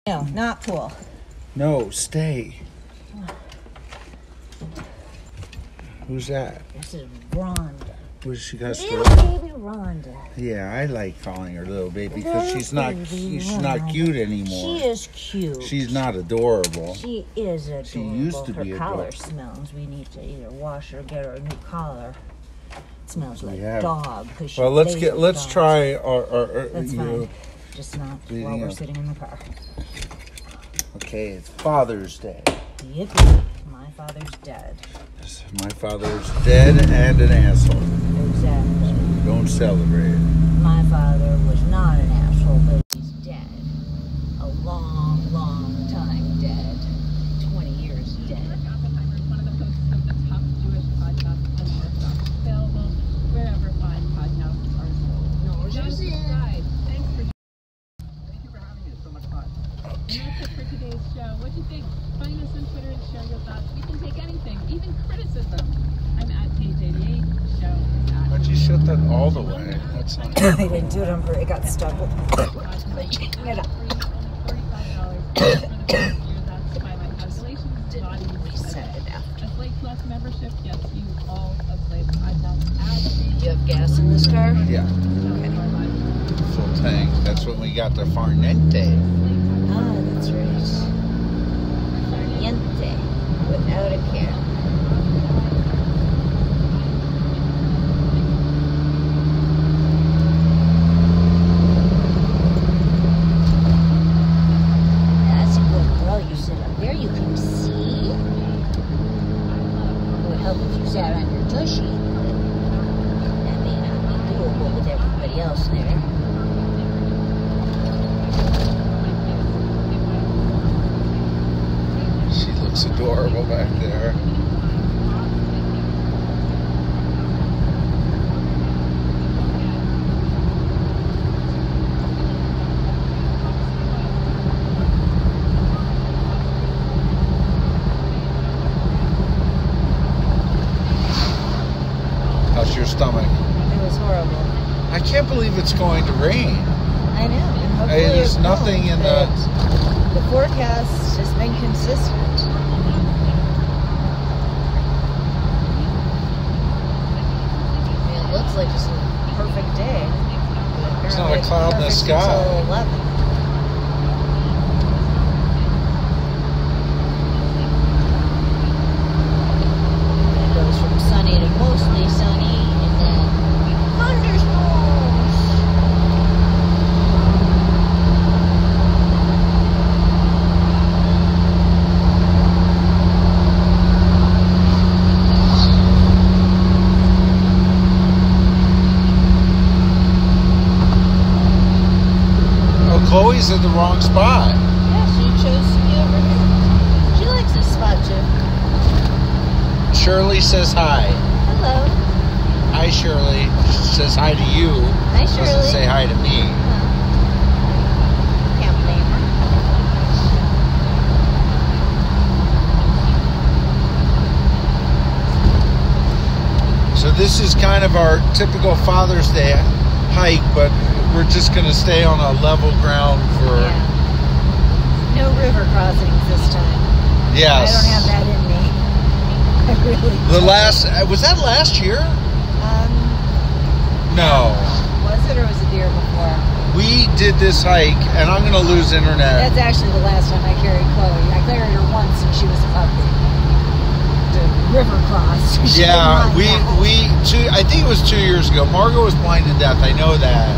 No, not cool. No, stay. Who's that? This is Rhonda. Was she got Little story? baby Rhonda. Yeah, I like calling her little baby because Little she's not Rhonda. cute anymore. She is cute. She's not adorable. She is adorable. She used to be Her collar adorable. smells. We need to either wash or get her a new collar. It smells like Yeah. dog. Well, let's try our That's fine. Just not Leading while we're up. sitting in the car. Okay, it's Father's Day. Yippee. My father's dead. My father's dead and an asshole. Exactly. Don't celebrate it. My father was not an asshole, but he's dead. A long, long time dead. 20 years dead. Oppenheimer is one of the hosts of the top Jewish podcast on Earth. Available wherever fine podcasts are sold. No, just Right. Thanks for Thank you for having me. It's so much fun. And that's it for today's show. What do you think? Find us on Twitter and share your thoughts. We can take anything, even criticism. I'm at Page88. The show is at Why'd you shut that all the way? That's not. I didn't do it on purpose. It got stuck. Get up. Only $45 for the first year. That's by my calculations. Didn't reset it after. A Slate Plus membership gets you all of Slate's podcasts ad-free. You have gas in this car? Yeah, full tank. That's when we got the Farniente. Ah, that's right. Farniente. Without a care. That's a good girl. You sit up there. You can see. It would help if you sat on your tushy. That may not be doable with everybody else there. She looks adorable back there. How's your stomach? It was horrible. I can't believe it's going to rain. I know. And hopefully Hey, there's it won't, nothing in but the forecast has been consistent. I mean, it looks like just a perfect day. But There's not a apparently it's cloud in the perfect sky. until 11. It goes from sunny to mostly sunny, and then thunderstorms. Oh, Chloe's in the wrong spot. Yeah, she chose to be over here. She likes this spot too. Shirley says hi. Hello. Hi, Shirley. She says hi to you. Hi, Shirley. Doesn't say hi to me. Can't blame her. So this is kind of our typical Father's Day hike, but we're just going to stay on a level ground for... Yeah. No river crossings this time. Yes. I don't have that in me. I really The don't. last... Was that last year? No. Was it or was it the year before? We did this hike, and I'm going to lose internet. That's actually the last time I carried Chloe. I carried her once and she was a puppy. The river cross. She didn't Yeah, mind that. I think it was 2 years ago. Margot was blind to death. I know that.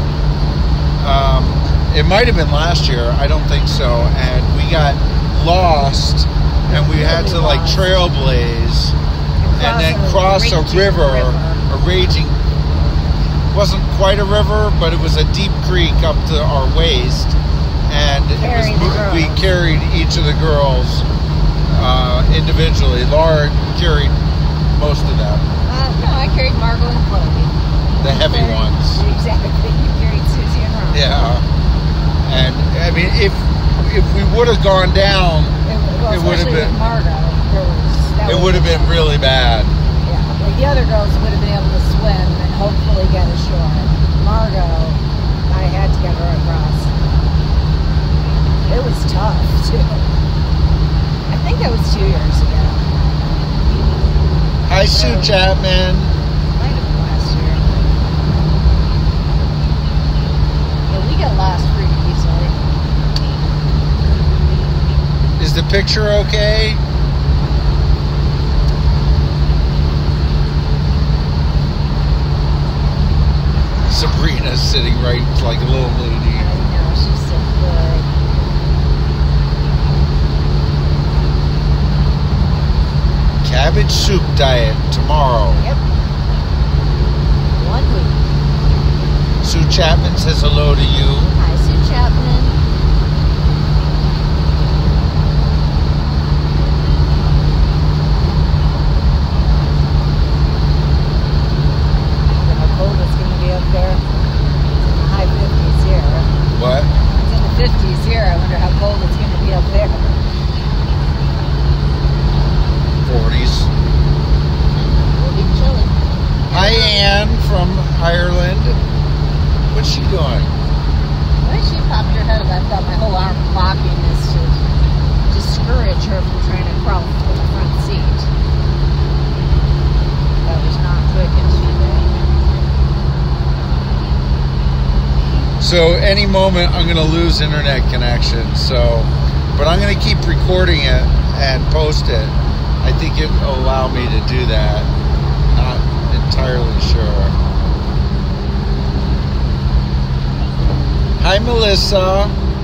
It might have been last year. I don't think so. And we got lost, and we had to like lost. trailblaze, and then cross a river. A raging. Wasn't quite a river, but it was a deep creek up to our waist, and Carry the girls. we carried each of the girls individually. Laura carried most of them, No, I carried Margot and Chloe. the heavy ones. Exactly. You carried Susie and Ron. Yeah, and I mean, if we would have gone down, it would have especially been. with Margot. It would have been really bad. Yeah, like the other girls would have been able to swim and hopefully get ashore. Margot, I had to get her across. It was tough. Chapman. Might have been last year. Yeah, we got lost pretty easily. Is the picture okay? Sabrina's sitting right like a little lady. I know, she's so good. Cabbage soup diet tomorrow. Yep. 1 week. Sue Chapman says hello to you. Hi, Sue Chapman. How cold it's going to be up there. It's in the high 50s here. What? It's in the 50s here. I wonder how cold it's going to be up there. 40s. It'll be chilly. Hi, Anne from Ireland. What's she doing? Why she popped her head up? I've got my whole arm blocking this to discourage her from trying to crawl to the front seat. That was not quick yesterday. So any moment I'm going to lose internet connection. But I'm going to keep recording it and post it. I think it'll allow me to do that. Not entirely sure. Hi, Melissa.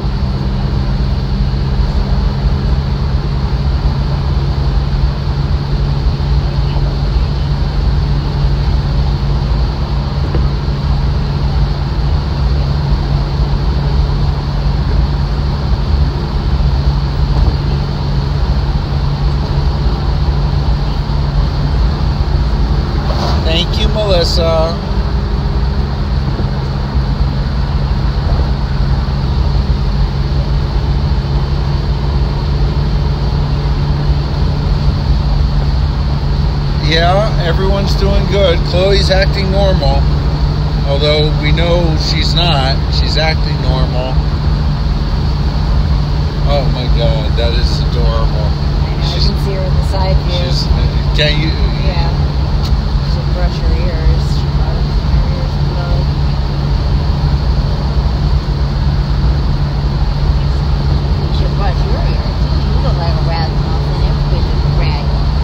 Thank you, Melissa. Yeah, everyone's doing good. Chloe's acting normal. Although we know she's not. She's acting normal. Oh my God, that is adorable. I know, you can see her in the side view. Can you? Yeah. She'll brush her ears. Her ears blow. You should brush your ears. You look like a rat mouth and everybody's a rat.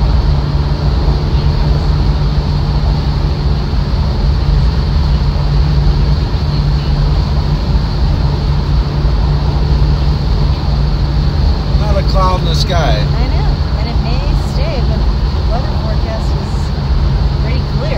Not a cloud in the sky. I know, and it may stay, but the weather forecast is pretty clear.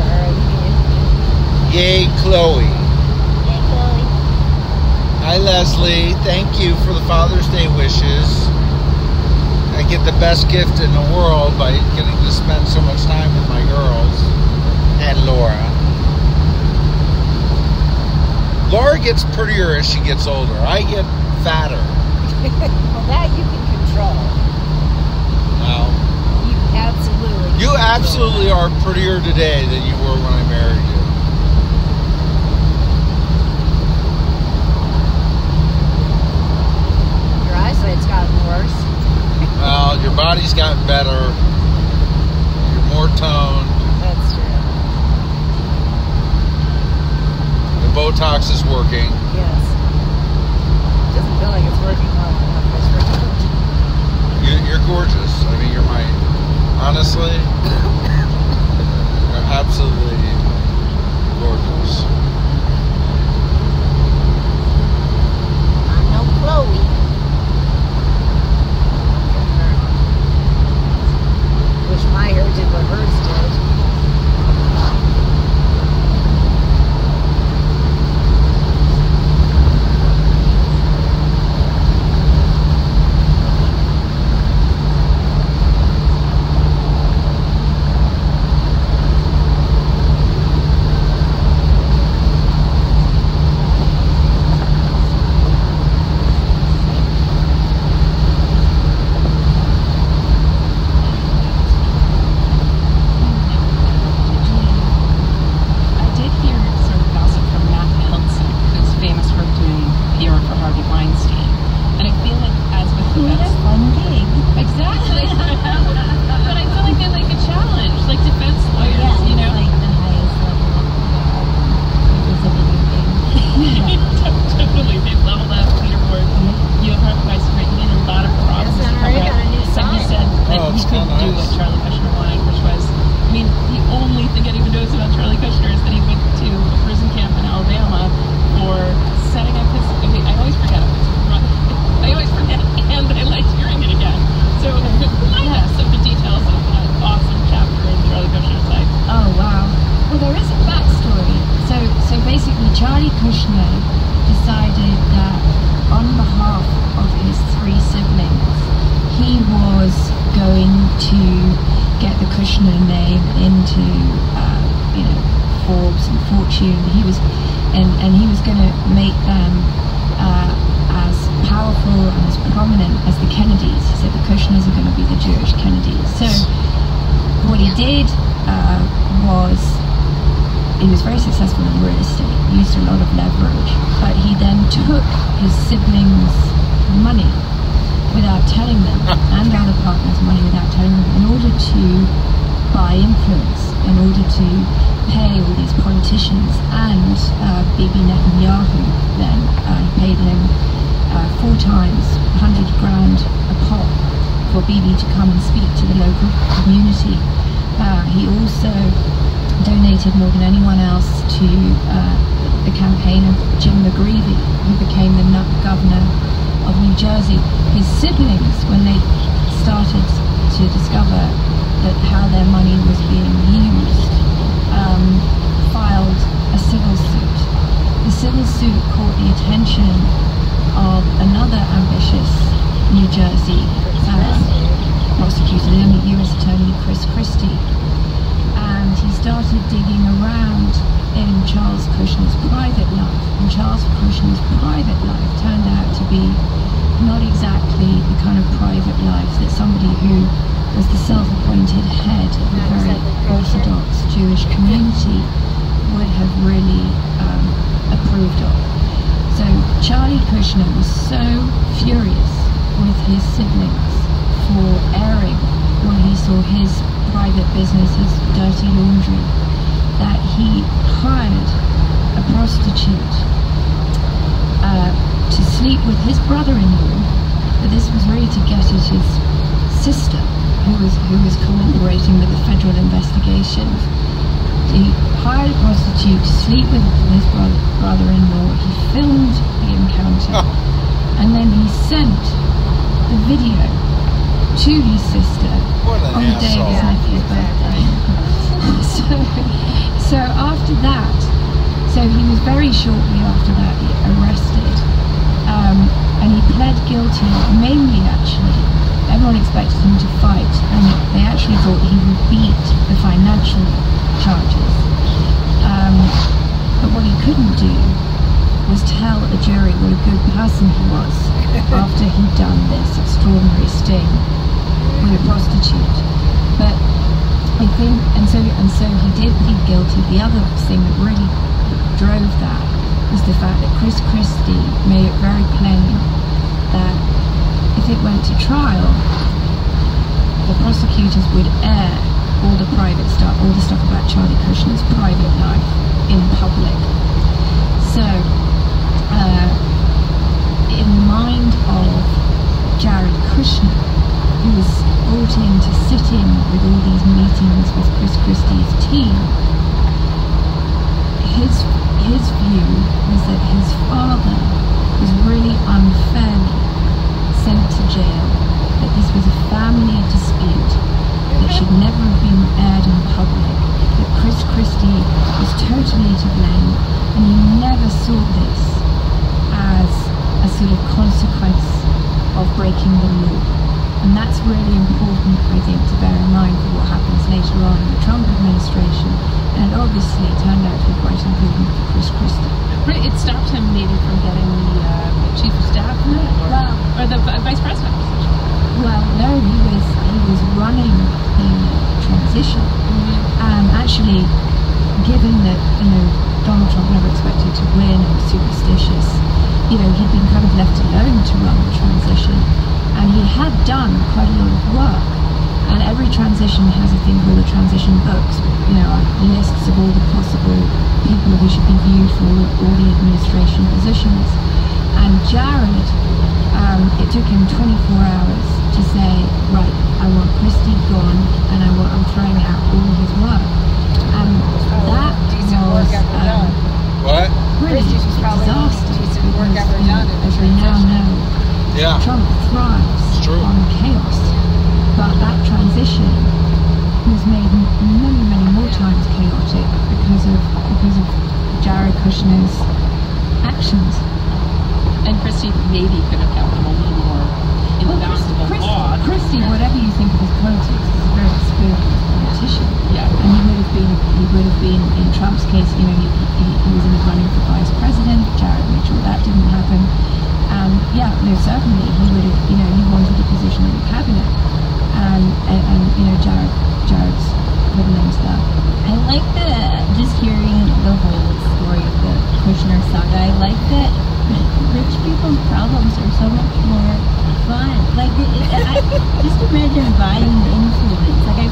Yay, Chloe. Hey, Chloe. Hi, Leslie. Thank you for the Father's Day wishes. I get the best gift in the world by getting to spend so much time with my girls and Laura. Laura gets prettier as she gets older. I get fatter. Well, that you can control. Wow. You absolutely are prettier today than you were when I married you. Your eyesight's gotten worse. Well, your body's gotten better. You're more toned. That's true. The Botox is working. Yes. It doesn't feel like it's working well enough. It's working. You're gorgeous. I mean, you're my... Honestly, you're absolutely gorgeous. I'm no Chloe. Wish my hair did what hers did. to get the Kushner name into Forbes and Fortune. He was going to make them as powerful and as prominent as the Kennedys. He said the Kushners are going to be the Jewish Kennedys. So what he did was, he was very successful in real estate, used a lot of leverage, but he then took his siblings' money without telling them, and other partners' money without telling them, in order to buy influence, in order to pay all these politicians, and Bibi Netanyahu then paid him 4 times 100 grand a pop for Bibi to come and speak to the local community. He also donated more than anyone else to the campaign of Jim McGreevey, who became the governor of New Jersey. His siblings, when they started to discover that how their money was being used, filed a civil suit. The civil suit caught the attention of another ambitious New Jersey prosecutor, the U.S. Attorney Chris Christie, and he started digging around in Charles Kushner's private life, and Charles Kushner's private life turned out to be not exactly the kind of private life that somebody who was the self-appointed head of a very Orthodox Jewish community would have really approved of. So Charlie Kushner was so furious with his siblings for airing what he saw his private business as dirty laundry, that he hired a prostitute to sleep with his brother-in-law, but this was really to get at his sister, who was cooperating with the federal investigation. He hired a prostitute to sleep with his brother-in-law. He filmed the encounter, and then he sent the video to his sister on the day of his nephew's birthday. So after that, he was very shortly after that arrested, and he pled guilty, mainly actually. Everyone expected him to fight, and they actually thought he would beat the financial charges. But what he couldn't do was tell a jury what a good person he was after he'd done this extraordinary sting with a prostitute. But I think, and so he did plead guilty. The other thing that really drove that was the fact that Chris Christie made it very plain that if it went to trial, the prosecutors would air all the private stuff, all the stuff about Charlie Kushner's private life in public. So, in the mind of Jared Kushner, who was brought in to sit in with all these meetings with Chris Christie's team, his view was that his father was really unfairly sent to jail, that this was a family dispute that should never have been aired in public, that Chris Christie was totally to blame, and he never saw this as a sort of consequence of breaking the law. And that's really important, I think, to bear in mind for what happens later on in the Trump administration, and it obviously turned out to be quite important for Chris Christie. Right, it stopped him maybe from getting the chief of staff or the vice president position. Well, no, he was running the transition. Actually, given that Donald Trump never expected to win and was superstitious, he'd been kind of left alone to run the transition, and he had done quite a lot of work. And every transition has a thing called the transition books, lists of all the possible people who should be viewed for all the administration positions. And Jared, it took him 24 hours to say, right, I want Christie gone, and I'm throwing out all his work. And that was what? Really a disaster, because as we now know, Trump thrives on chaos. But that transition was made many, many more times chaotic because of Jared Kushner's actions. And Christie maybe could have kept him a little more in the bounds of the law. Christie, whatever you think of his politics,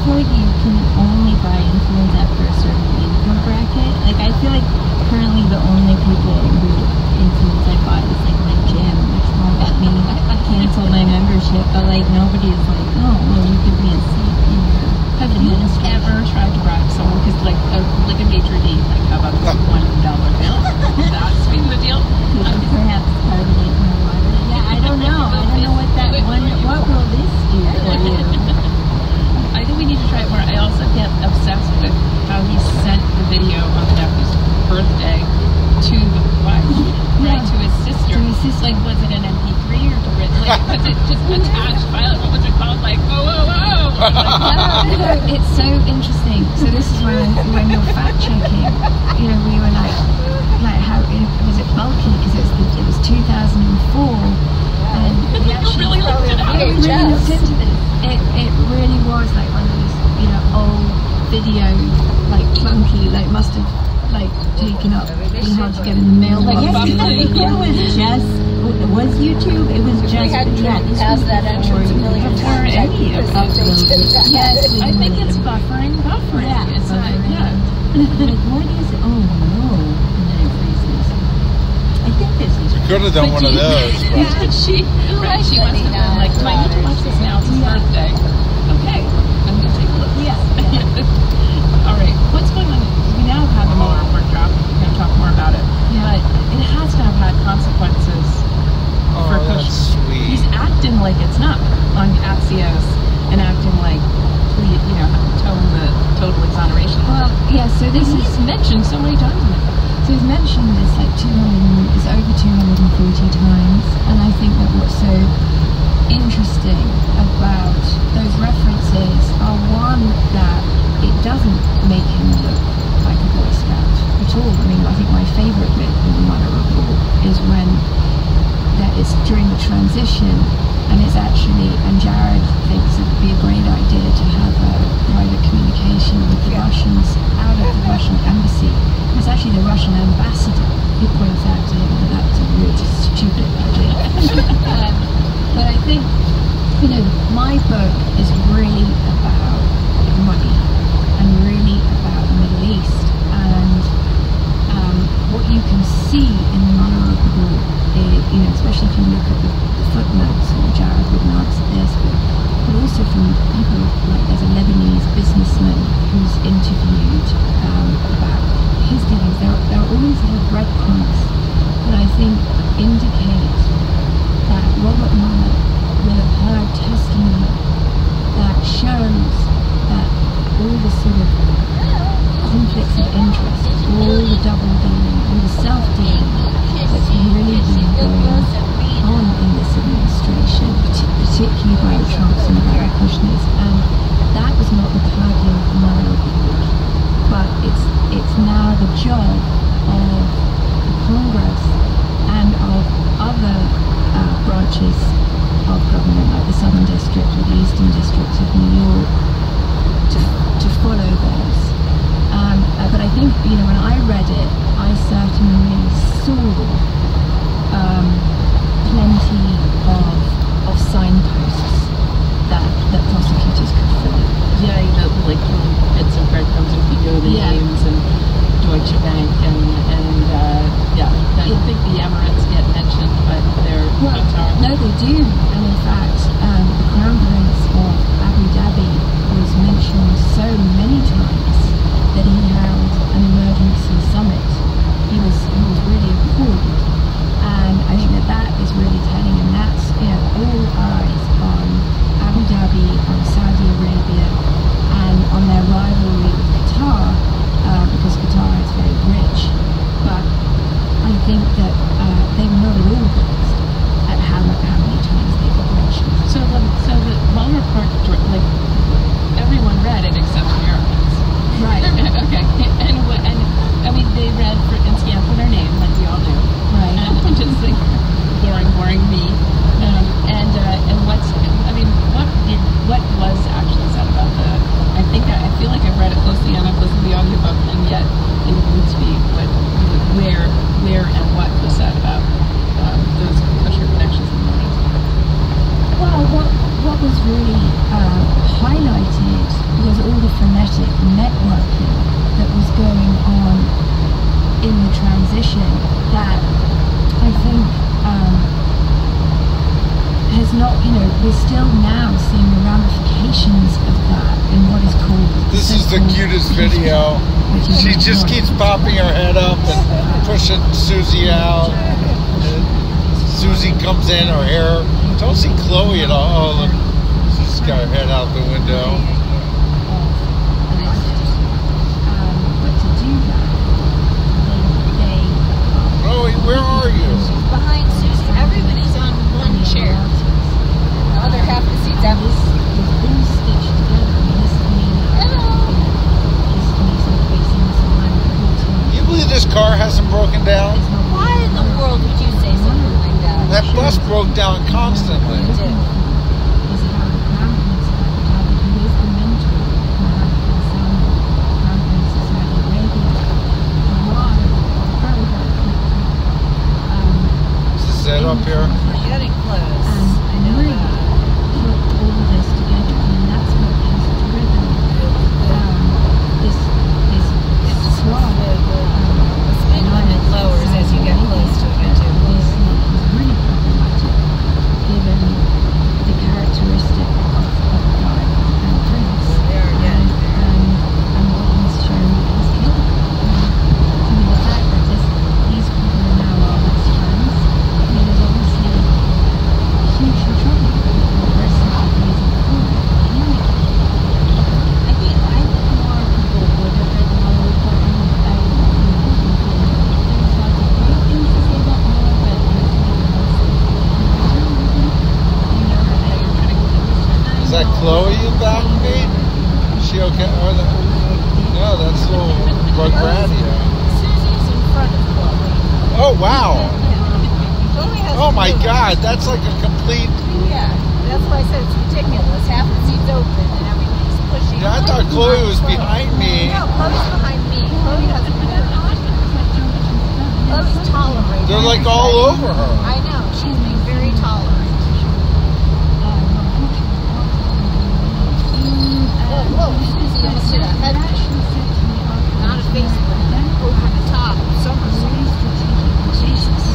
feel like you can only buy influence after a certain income bracket. Like I feel like currently the only people who influence I buy is like my gym, which won't let me cancel my membership. But like nobody is like, oh, well, you give me a seat in your. Have you ever tried to bribe someone? Because like a maitre d', like how about this $1 bill? That's sweeten the deal. Perhaps carbonate my water. Yeah, I don't know. I don't know what that one. What will this do for you? I think we need to try it more. I also get obsessed with how he sent the video on the nephew's birthday to the wife, right? To his sister. To his sister. Like, was it an MP3 or was it just attached file? What was it called? Like, whoa, whoa, whoa! Yeah, it's so interesting. So this is when you're fact checking. You know, we were like how was it bulky? Because it was 2004, and we actually really looked it up. we really looked into this. It really was like one of these, you know, old video, like clunky, like must have like taken up really hard to get in the mailbox. It was YouTube. It was just Past that entrance a million times. Yes, I think it's buffering. Yeah, It's like, what is it? Oh no! And then it freezes. I think this is. Could have done one of those. But She wants to be like, do I need to watch this now? It's his birthday. Okay, I'm gonna take a look. Yeah. All right, what's going on? We now have a motor workshop. We're gonna talk more about it. Yeah. But it has to have had consequences for oh, that's Kushner. sweet. He's acting like it's not on Axios and acting like, you know, towing the total exoneration. Well, yeah. So this is. He's mentioned so many times in it. So he's mentioned this like it's over 240 times, and I think that what's so interesting about those references are one, that it doesn't make him look like a Boy Scout at all. I mean, I think my favourite bit in the Mueller report is when that is during the transition, and it's actually, and Jared thinks it would be a great idea to have a private communication with the Russians out of the Russian embassy. It's actually the Russian ambassador who points out to him that that's a really stupid idea. But I think, you know, my book is really about money and really about the Middle East. And what you can see in the Mueller report, you know, especially if you look at the footnotes, and Jared wouldn't answer this, but also from people like there's a Lebanese businessman who's interviewed about his dealings. There are always little breadcrumbs that I think indicate that Robert Mueller will have heard testimony that shows that all the sort of conflicts of interest, all the double dealing, all the self-dealing that's really been going on in this administration, particularly by the Trumps and by the Kushners, and that was not the purview of the Mueller report. But it's now the job of the Congress and of other branches of government, like the Southern District or the Eastern District of New York, to follow those. But I think, you know, when I read it, I certainly saw plenty of signposts that prosecutors could follow. Yeah, like bits of breadcrumbs if you know the names and Deutsche Bank and I think the Emirates get mentioned, but they're Qatar. No, they do. And in fact, the Crown Prince of Abu Dhabi was mentioned so many times that he held an emergency summit. He was really appalled. And I think that is really telling, and that's, you know, all eyes on Abu Dhabi, on Saudi Arabia, and on their rivalry with Qatar, because Qatar is very rich. But I think that they were not at all pleased at how many times they got mentioned. So the Mueller report, like everyone read it except Americans. Right. Okay. And I mean, they read and scanned for their name, like we all do. Right. And just like boring me. And what was actually said about the? I feel like I've read it closely and I've listened to the audiobook, and yet it would be where and what was said about those kosher connections in the morning. Well, what was really highlighted was all the frenetic networking that was going on in the transition that I think has not, we're still now seeing the ramifications of that in what is called This is the cutest video. She just keeps popping her head up and pushing Susie out. And Susie comes in, her hair. Don't see Chloe at all. Oh, look. She's got her head out the window. But to do that, Chloe, where are you? She's behind Susie. Everybody's on one chair. The other half of the seat's and out. this is all stitched together. I mean, this You believe this car hasn't broken down? Why in the world would you say something like that? That bus broke down constantly. It did. Is it up here? We're getting close. I know that. Put all this together, and that's what has driven this squad. The speed limit lowers as you get close to it too. This is really problematic, given the characteristic of God and Prince, They are getting there. and what he's shown as king. I mean, the fact that these people are now our best friends, I mean, is obviously hugely troubling for the rest of the days of the book. I think more people would have read the whole report Is that Chloe you back me? Is she okay? Or no, that's little Rugradia. Susie's in front of Chloe. Oh, wow. Chloe has Oh, my God. That's like a complete... Yeah, that's why I said it's ridiculous. Half the seat's open and everybody's pushing. Yeah, I thought Chloe was behind me. No, Chloe's behind me. Chloe doesn't Chloe's tolerant. They're like all over her. I know. She's being very tolerant. Whoa, Susie almost did a head not a face plant, over the top, somersault. Jesus.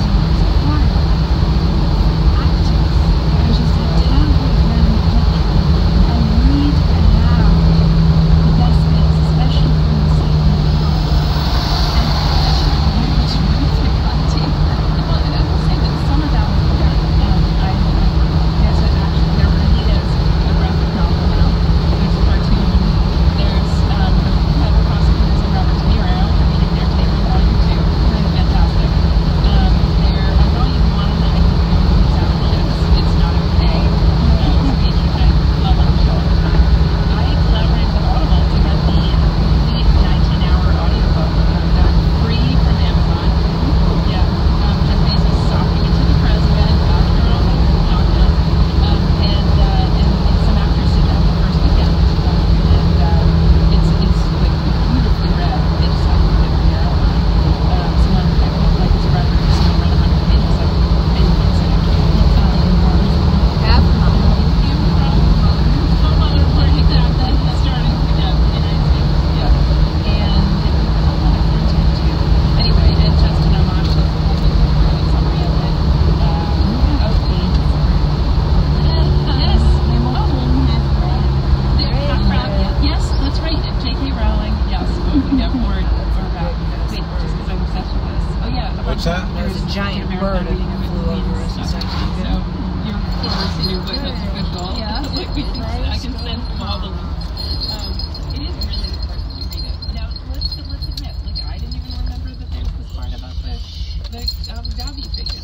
What's that? There was a giant bird that flew over us a second ago. Your force and your voice is official. Yeah. I can sense wobbling. It is really important to read it. Now, let's admit, like, I didn't even remember that there was this part about the Abu Dhabi ticket.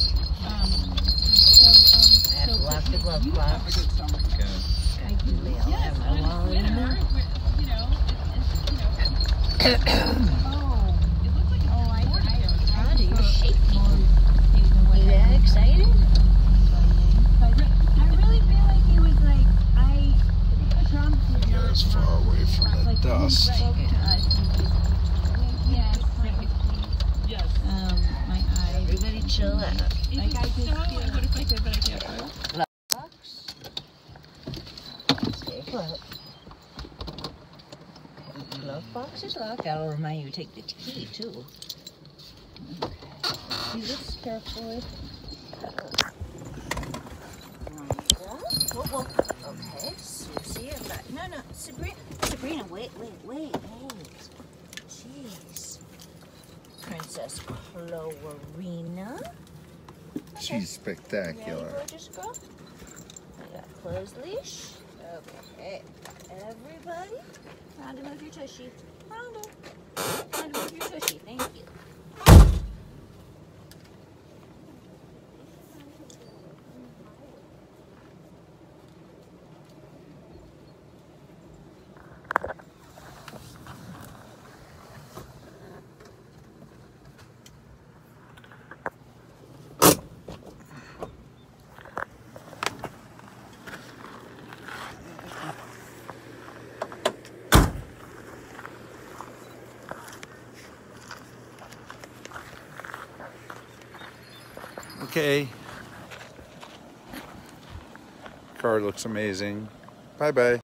I have left the glove you have a box. good summer. I do mail. I Yes, have my on wallet in Twitter, there. you know, it looks like Rhonda, you're shaking. You that excited? I really feel like he was like, Trump did Get not as far away from the like, dust. He spoke to us. Yes, yes. my eyes. Everybody chill out. Like I just I would if I could, but I can't. Stay put. Glove box is locked. That'll remind you to take the key, too. Okay. Do this carefully. Whoa, whoa. Okay, Susie, I've got... No, Sabrina, wait. Jeez. Princess Clowerina. She's spectacular. Ready, gorgeous girl? I got closed leash. Okay. Everybody, round and move your tushy. Round and move your tushy. Thank you. Okay. Car looks amazing. Bye-bye.